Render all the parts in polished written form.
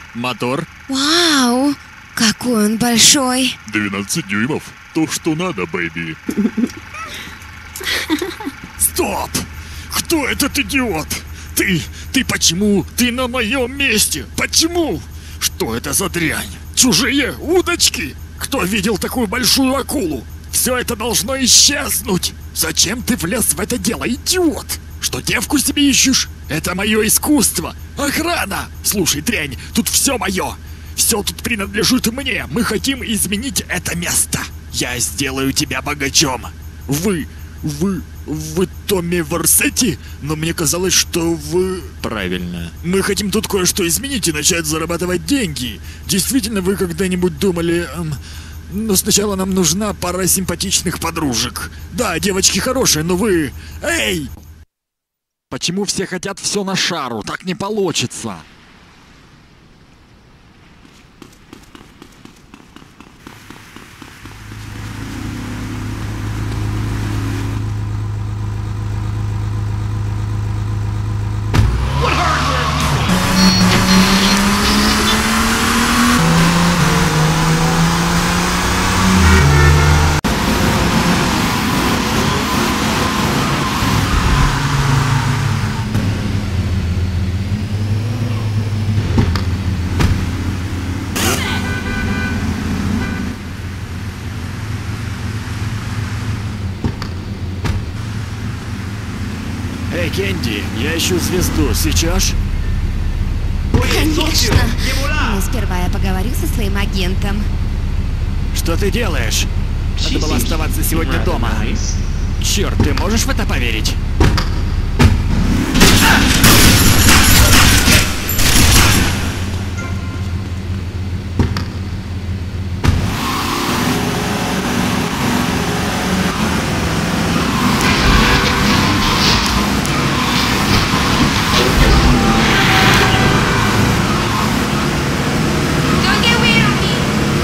Мотор? Вау, какой он большой. 12 дюймов. То, что надо, бэйби. Стоп! Кто этот идиот? Ты почему? Ты на моем месте? Почему? Что это за дрянь? Чужие удочки? Кто видел такую большую акулу? Все это должно исчезнуть. Зачем ты влез в это дело, идиот? Что девку себе ищешь? Это мое искусство. Охрана! Слушай, дрянь, тут все мое. Все тут принадлежит мне. Мы хотим изменить это место. Я сделаю тебя богачом. Вы Томми Версетти? Но мне казалось, что вы... Правильно. Мы хотим тут кое-что изменить и начать зарабатывать деньги. Действительно, вы когда-нибудь думали... Но сначала нам нужна пара симпатичных подружек. Да, девочки хорошие, но вы... Эй! Почему все хотят все на шару? Так не получится. Эй, Кенди, я ищу звезду. Сейчас? Конечно. Но сперва я поговорю со своим агентом. Что ты делаешь? Надо было оставаться сегодня дома. Черт, ты можешь в это поверить? Don't get weird on me.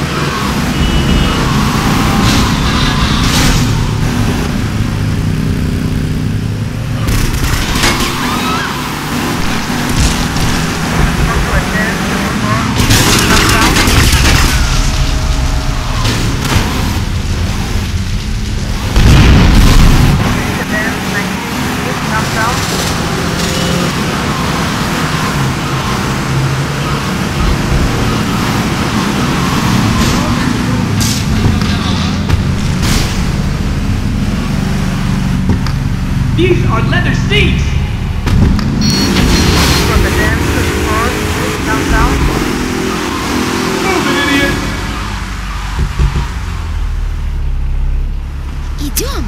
These are leather seats! Move it, idiot! Идем.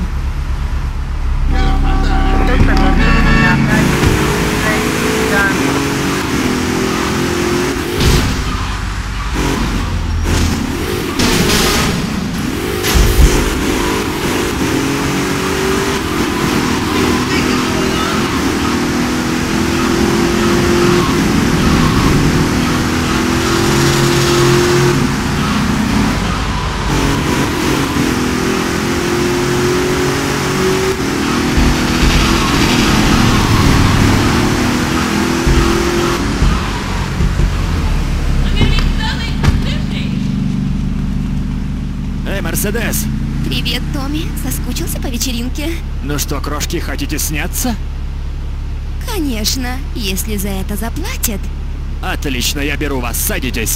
Эй, Мерседес! Привет, Томми. Соскучился по вечеринке? Ну что, крошки, хотите сняться? Конечно, если за это заплатят. Отлично, я беру вас, садитесь.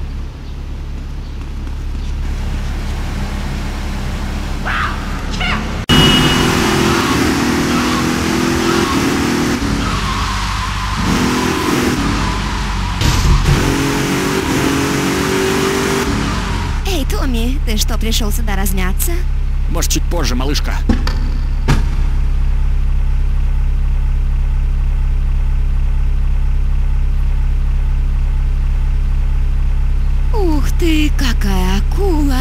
Эй, Томми, ты что, пришел сюда размяться? Может, чуть позже, малышка. Ух ты, какая акула!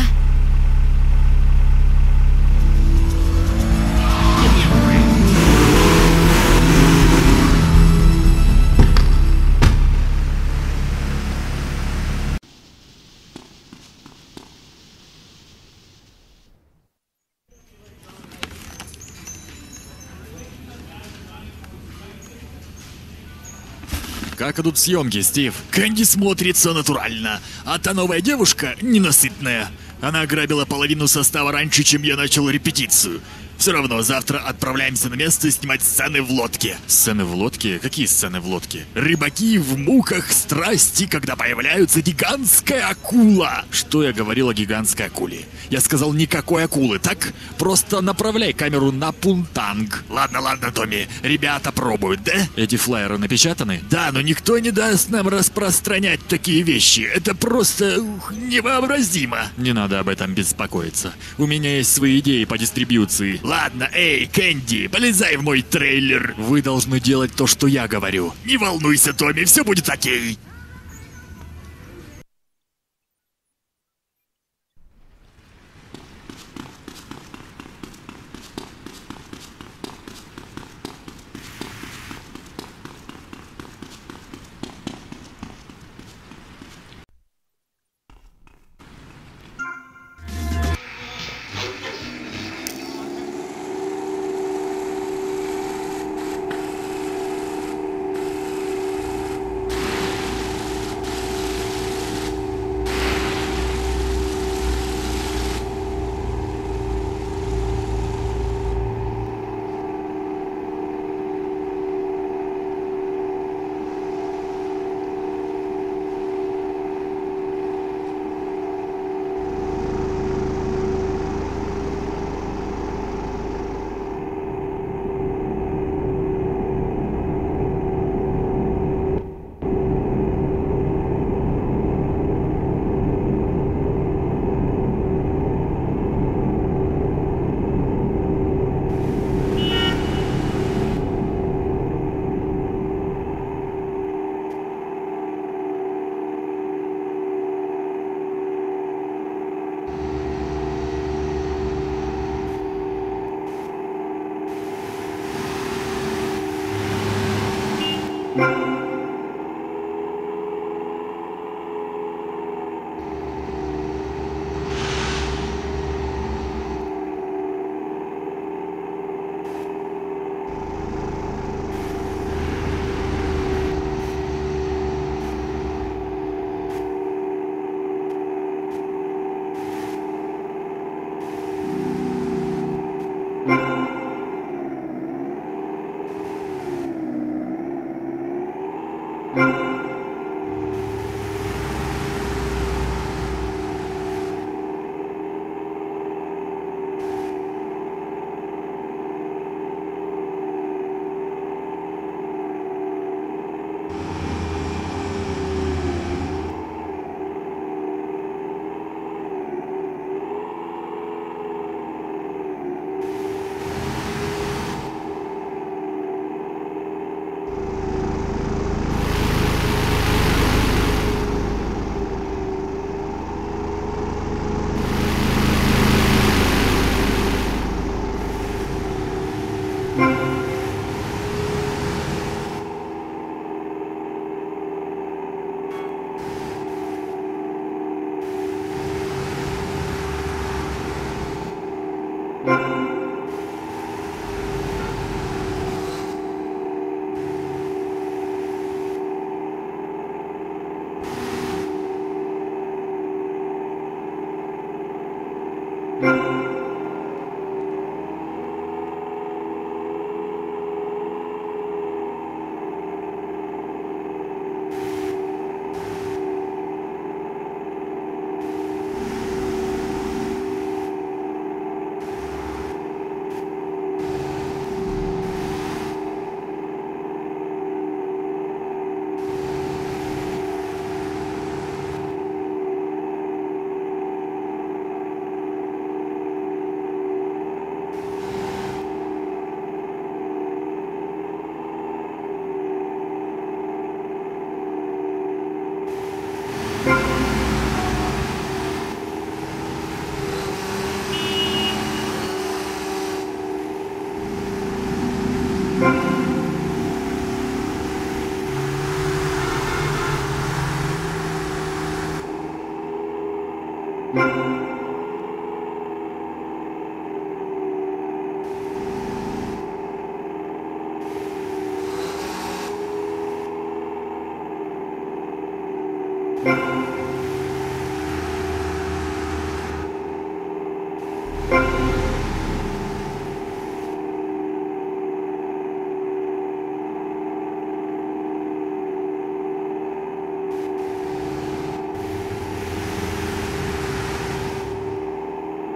Как идут съемки, Стив? Кэнди смотрится натурально, а та новая девушка ненасытная. Она ограбила половину состава раньше, чем я начал репетицию. Все равно завтра отправляемся на место снимать сцены в лодке. Сцены в лодке? Какие сцены в лодке? Рыбаки в муках страсти, когда появляется гигантская акула. Что я говорил о гигантской акуле? Я сказал никакой акулы, так? Просто направляй камеру на Пунтанг. Ладно, Томми, ребята пробуют, да? Эти флаеры напечатаны? Да, но никто не даст нам распространять такие вещи. Это просто невообразимо. Не надо об этом беспокоиться. У меня есть свои идеи по дистрибьюции. Ладно, эй, Кэнди, полезай в мой трейлер. Вы должны делать то, что я говорю. Не волнуйся, Томми, все будет окей.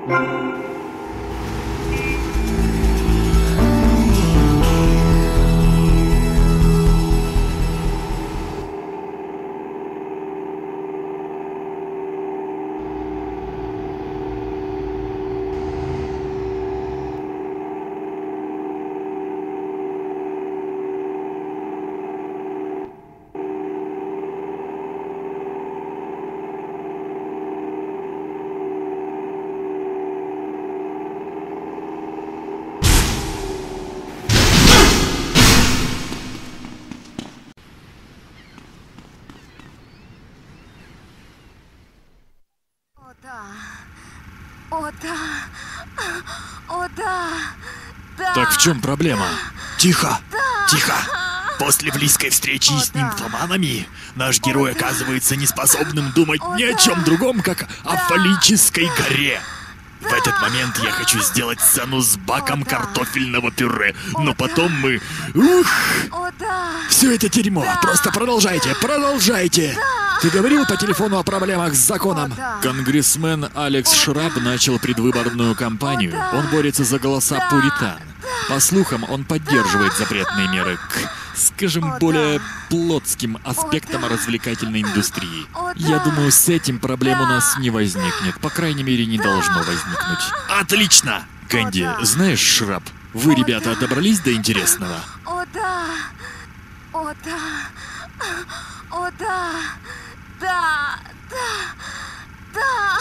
О да. О да. О да. Да. Так в чем проблема? Тихо! Тихо! После близкой встречи О, с да. нимфоманами наш герой да. оказывается неспособным думать ни о да. чем другом, как о Да. фаллической горе. В этот момент я хочу сделать сцену с баком О, да. картофельного пюре, но потом мы... Ух! О да. Все это дерьмо. Просто продолжайте, продолжайте. Ты говорил по телефону о проблемах с законом? О, да. Конгрессмен Алекс Шраб начал предвыборную кампанию. да. Он борется за голоса Да. пуритан. По слухам, он поддерживает запретные меры к, скажем, О, более да. плотским аспектам да. развлекательной индустрии. О, Я да. думаю, с этим проблем у Да. нас не возникнет. По крайней мере, не должно возникнуть. Отлично! Кэнди, да. знаешь, Шраб, вы, О, ребята, да. добрались до интересного? О да. О да. О да. Да. Да. Да.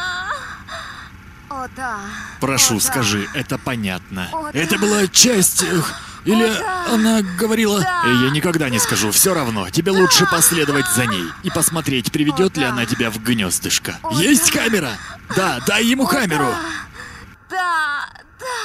О да. Прошу, О, да. скажи, это понятно. О, Это да. была часть... Или О, да. она говорила... Да. Я никогда не скажу, все равно. Тебе лучше последовать за ней и посмотреть, приведет О, ли да. она тебя в гнездышко. О, Есть да. камера? Да, дай ему О, камеру. Да. Да.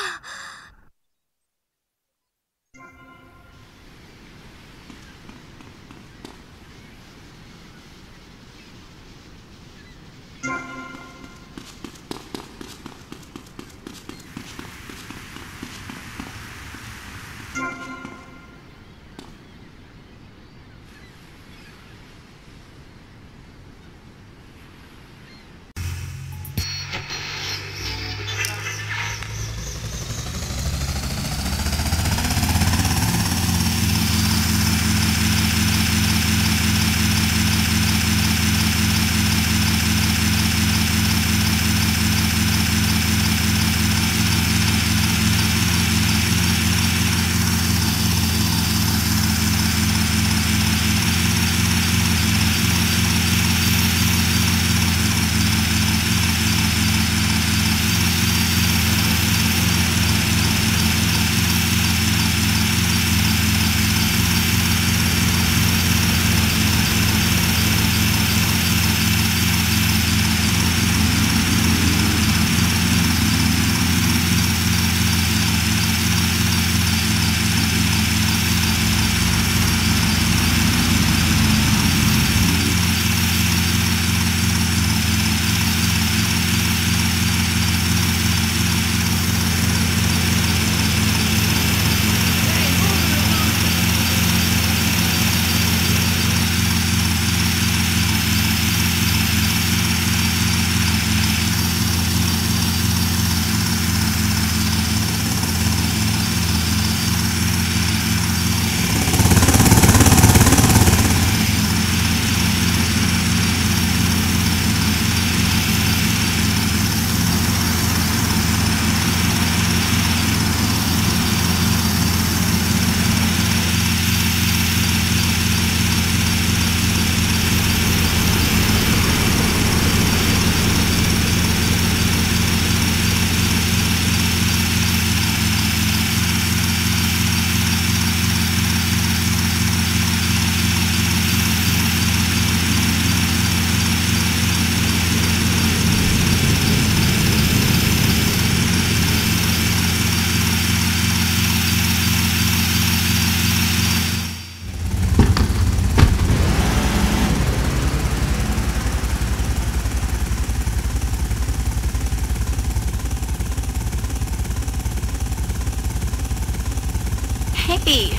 Эй,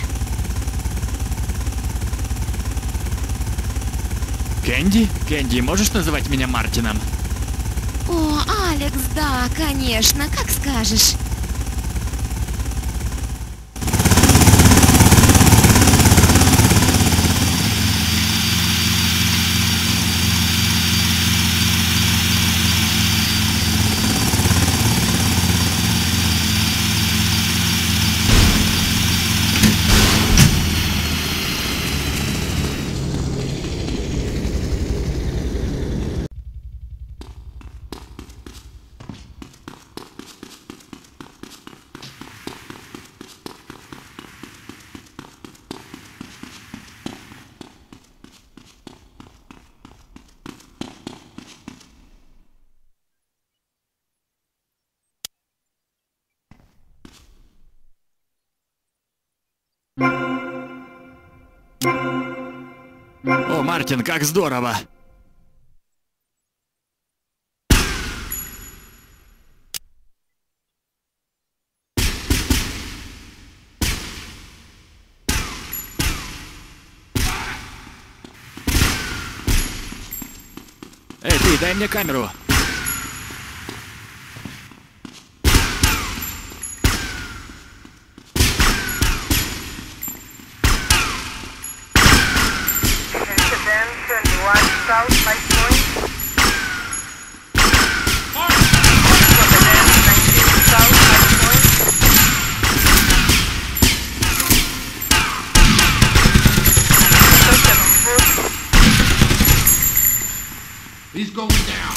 Кэнди? Кэнди, можешь называть меня Мартином? о, Алекс, да, конечно, как скажешь. О, Мартин, как здорово! Эй, ты, дай мне камеру. He's going down.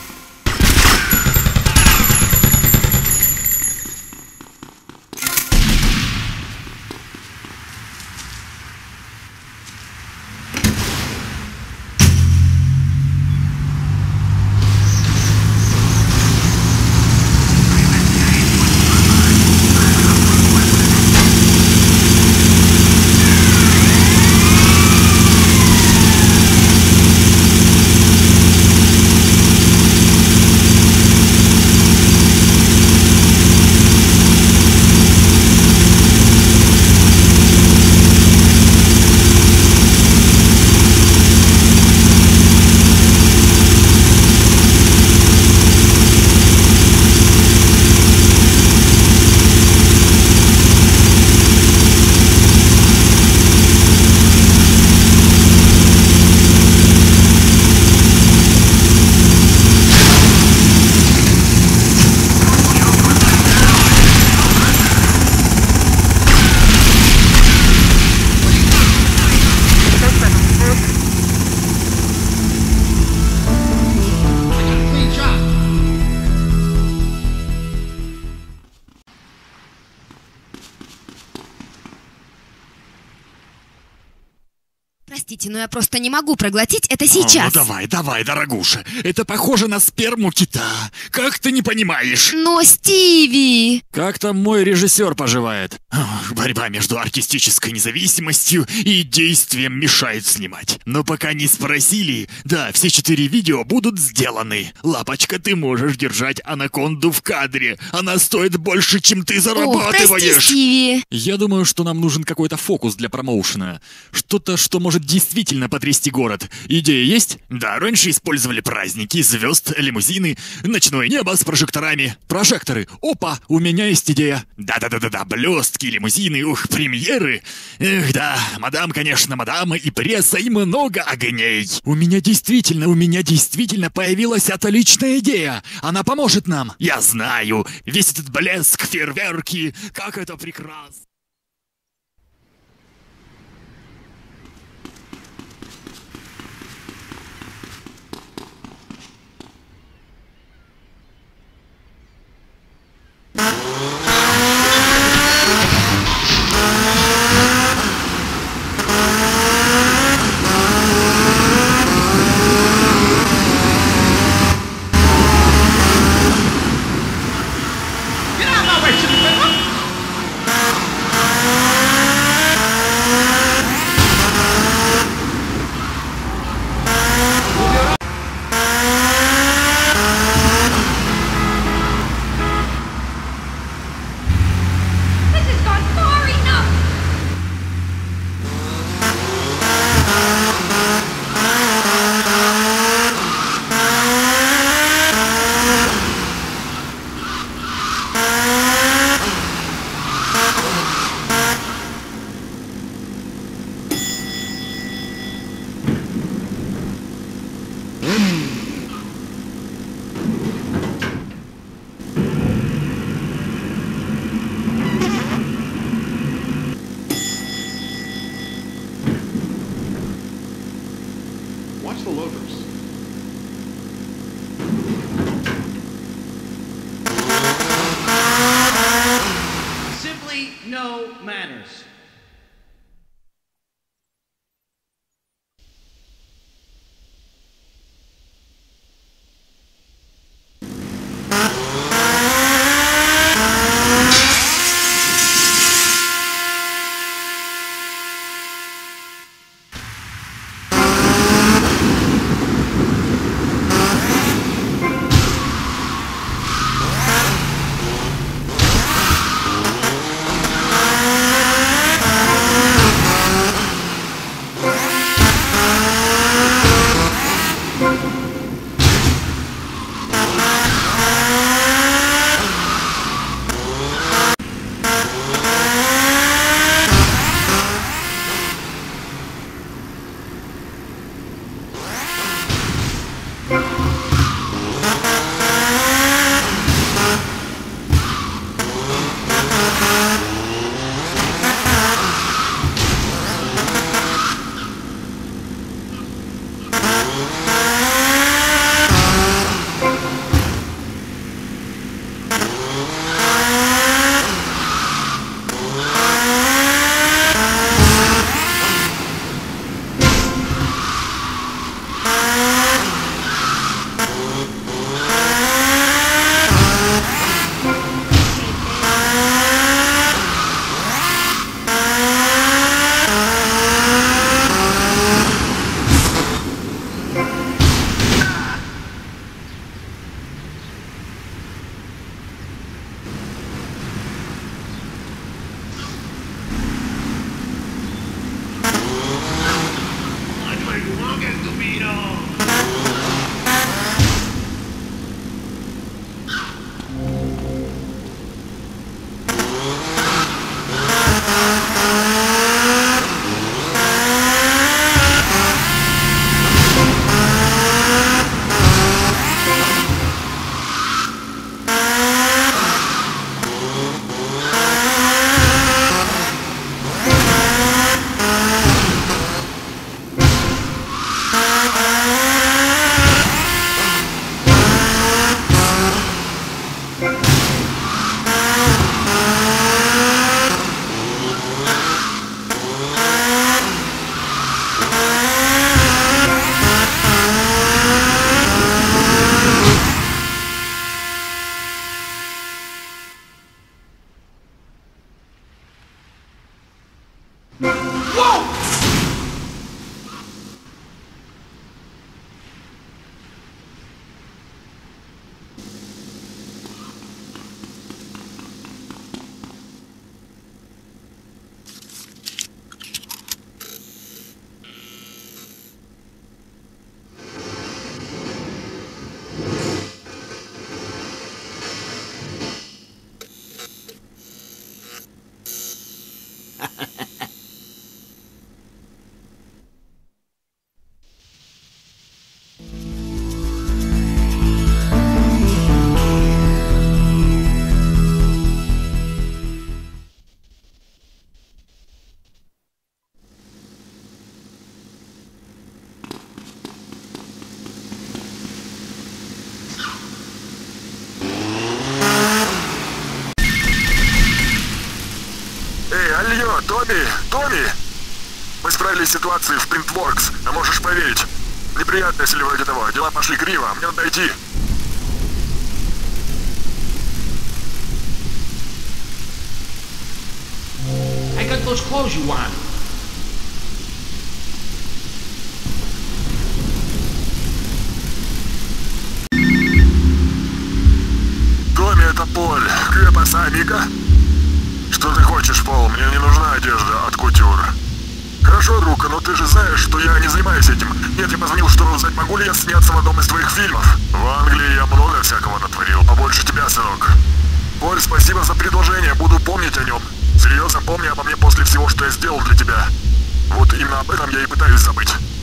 Простите, но я просто не могу проглотить это сейчас. Ну давай, дорогуша. Это похоже на сперму кита. Как ты не понимаешь? Но, Стиви! Как там мой режиссер поживает? Борьба между артистической независимостью и действием мешает снимать. Но пока не спросили, да, все 4 видео будут сделаны. Лапочка, ты можешь держать анаконду в кадре. Она стоит больше, чем ты Ох, зарабатываешь. прости, Стиви! Я думаю, что нам нужен какой-то фокус для промоушена. Что-то, что может действительно потрясти город. Идея есть? Да, раньше использовали праздники, звезд, лимузины, ночное небо с прожекторами. Прожекторы. Опа, у меня есть идея. Да, блестки, лимузины, ух, премьеры. Эх, да, мадам, конечно, мадам, и пресса, и много огней. У меня действительно появилась отличная идея. Она поможет нам. Я знаю, весь этот блеск, фейерверки, как это прекрасно. Get out of my way, Chili Pepper! Watch the loaders. Simply no manners. Алло, Томми! Мы справились с ситуацией в Printworks, а можешь поверить. Неприятности или вроде того, дела пошли криво, мне надо идти. I got those clothes you want. Томми, это Поль. ¿Qué pasa, amiga? Что ты хочешь, Пол? Мне не нужна одежда от кутюр. Хорошо, друг, но ты же знаешь, что я не занимаюсь этим. Нет, я позвонил, чтобы узнать, могу ли я сняться в одном из твоих фильмов. В Англии я много всякого натворил, побольше тебя, сынок. Поль, спасибо за предложение, буду помнить о нем. Серьезно, помни обо мне после всего, что я сделал для тебя. Вот именно об этом я и пытаюсь забыть.